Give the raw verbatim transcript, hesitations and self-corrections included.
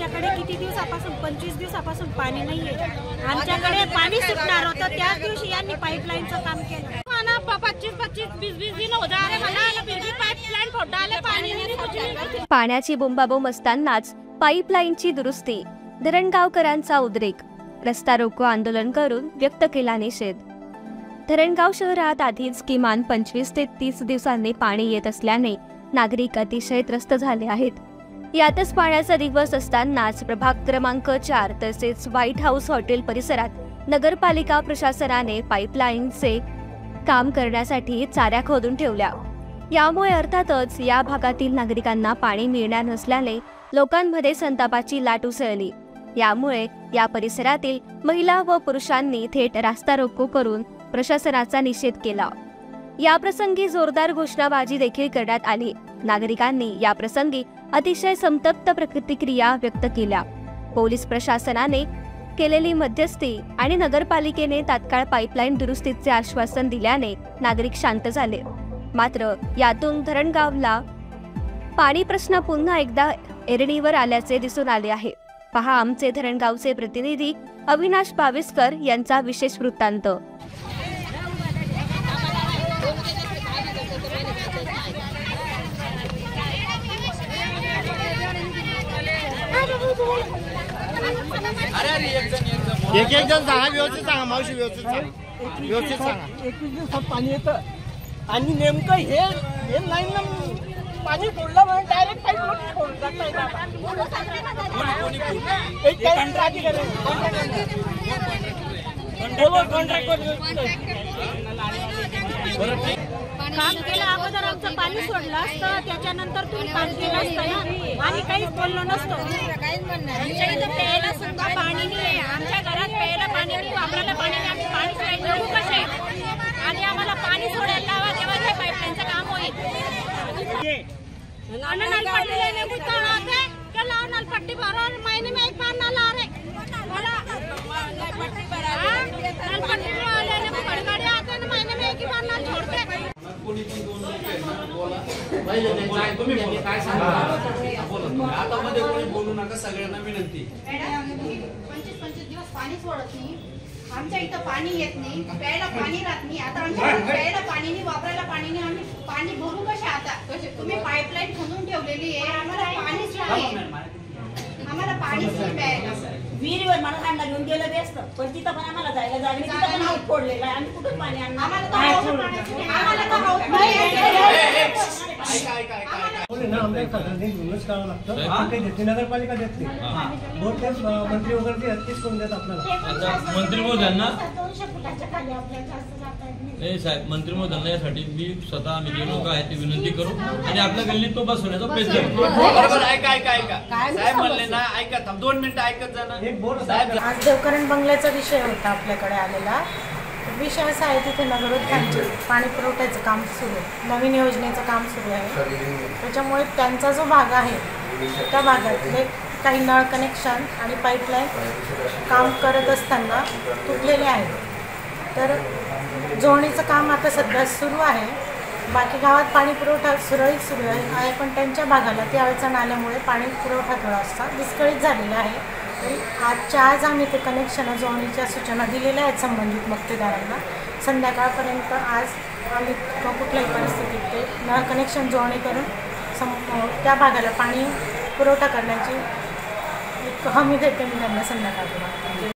आमच्याकडे किती दिवसापासून पंचवीस दिवसापासून पाणी नाहीये। आमच्याकडे पाणी सुटणार होतं त्याच दिवशी यांनी पाईपलाईनचं काम केलं। पच्चीस पच्चीस बीस बीस दिन हो जा रहे मला फिर भी पाइपलाइन फोड़ डाले पानी नहीं। पाण्याची बोंबाबोंब असतानाच पाईपलाईनची दुरुस्ती, धरणगावकरांचा उद्रेक, रस्ता रोको आंदोलन करून व्यक्त केला निषेध। धरणगाव शहरात आधीच किमान पंचवीस ते तीस दिवसांनी पाणी येत असल्याने नागरिक अतिशय त्रस्त झाले आहेत। यातच पाण्याचा दिवस असतानाच प्रभाग क्रमांक चार तसेच व्हाईट हाऊस हॉटेल परिसरात नगरपालिका प्रशासनाने पाईपलाईनचे काम करण्यासाठी चाऱ्या खोदून ठेवल्या। यामुळे अर्थातच या भागातील नागरिकांना पाणी मिळणार नसल्याने लोकांमध्ये संतापाची लाट उसळली। यामुळे या परिसरातील महिला व पुरुषांनी थेट रास्ता रोको करून प्रशासनाचा निषेध केला। या प्रसंगी जोरदार घोषणाबाजी देखील करण्यात आली। नागरिकांनी या प्रसंगी अतिशय संतप्त प्रतिक्रिया व्यक्त केल्या। पोलीस प्रशासनाने केलेली मध्यस्थी आणि नगरपालिकेने तात्काळ पाईपलाईन दुरुस्तीचे आश्वासन दिल्याने नागरिक शांत झाले। मात्र यातून धरणगावला पाणी प्रश्न पुन्हा एकदा एरणीवर आल्याचे दिसून आले आहे। पहा आमचे धरणगावचे प्रतिनिधी अविनाश बाविस्कर यांचा विशेष वृत्तांत। एक एक जण सांगा, व्यवस्थित सांगा मावशी, व्यवस्थित सांगा, व्यवस्थित सांगा। एकवीस दिवसात पाणी येतं आणि नेमकं हे हे लाईन पाणी सोडलं म्हणून डायरेक्ट पाईप सोडून जात काम केलं अगोदर आमचं पाणी सोडलं असतं, त्याच्यानंतर तुम्ही काम केलं असतं ना, आम्ही काहीच बोललो नसतो। आमच्या इथं प्यायला सुद्धा पाणी नाही, आमच्या घरात प्यायला पाणी नाही, वापरायला पाणी नाही, आम्ही पाणी सोडायला कसे आणि आम्हाला पाणी सोडायला लावा तेव्हा हे पाईपलाईनचं काम होईल। नलपट्टी लेने बुता आते क्या ला नलपट्टी भरो महीने में एक बार नल आ रहे नलपट्टी भरा नलपट्टी लेने को बड़गाड़ी आते हैं महीने में एक ही बार नल छोड़ते। कोणी पण दोन बोला पहिले नाही तुम्ही बोला काय सांगा बोला आता मध्ये कोणी बोलू नका, सगळ्यांना विनंती। पंचवीस पंचवीस दिवस पाणी सोडत नाही, आमच्या इथं पाणी येत नाही, प्यायला पाणी राहत नाही। आता आमच्या प्यायला पाणी नाही, वापरायला पाणी नाही, आम्ही पाणी भरू कसे आता? तुम्ही पाईपलाईन खणून ठेवलेली आहे, आम्हाला पाणीच नाही, आम्हाला पाणीच नाही प्यायला। विहिरीवर मला कांदा घेऊन गेलं बेस्ट, पण तिथं पण आम्हाला जायला जागा नाही, तिथं पण हाऊस फोडलेला आहे, आम्ही कुठून पाणी आणणार? आम्हाला तर हाऊस आम्हाला तर हाऊस नाही। ऐका ऐका ऐका बोले ना आमच्या सगळ्यांनी घेऊनच करावं लागतं, काही देते नगरपालिका देत नाही, बहुतेक मंत्री वगैरे तेच करून देत आपल्याला। मंत्री महोदयांना दोनशे फुटाच्या खाली आपल्याला जास्त जाता येत नाही। नाही साहेब, मंत्री महोदयांना यासाठी मी स्वतः आम्ही जे लोक आहेत ते विनंती करू आणि आपल्या गल्लीत तो बसवण्याचा प्रयत्न करू। बरोबर, ऐका ऐका ऐका साहेब म्हणले ना, ऐका थांब दोन मिनिटं ऐकत जा ना साहेब। आज देवकरण बंगल्याचा विषय होता आपल्याकडे आलेला। विषय असा आहे तिथे नगरपालिकेचे पाणी पुरवठ्याचं काम सुरू आहे, नवीन योजनेचं काम सुरू आहे। त्याच्यामुळे त्यांचा जो भाग आहे त्या भागातले काही नळ कनेक्शन आणि पाईपलाईन काम करत असताना तुटलेले आहेत। तर जोडणीचं काम आता सध्या सुरू आहे, बाकी गावात पाणी पुरवठा सुरळीत सुरू आहे, पण त्यांच्या भागाला ती अडचण आल्यामुळे पाणी पुरवठा थोडासा विस्कळीत झालेला आहे। आजच्या आज आम्ही ते कनेक्शन जोडणीच्या सूचना दिलेल्या आहेत संबंधित मक्तेदारांना। संध्याकाळपर्यंत आज आम्ही कुठल्याही परिस्थितीत ते नळ कनेक्शन जोडणी करून सम त्या भागाला पाणी पुरवठा करण्याची एक हमी देते मी त्यांना संध्याकाळपर्यंत।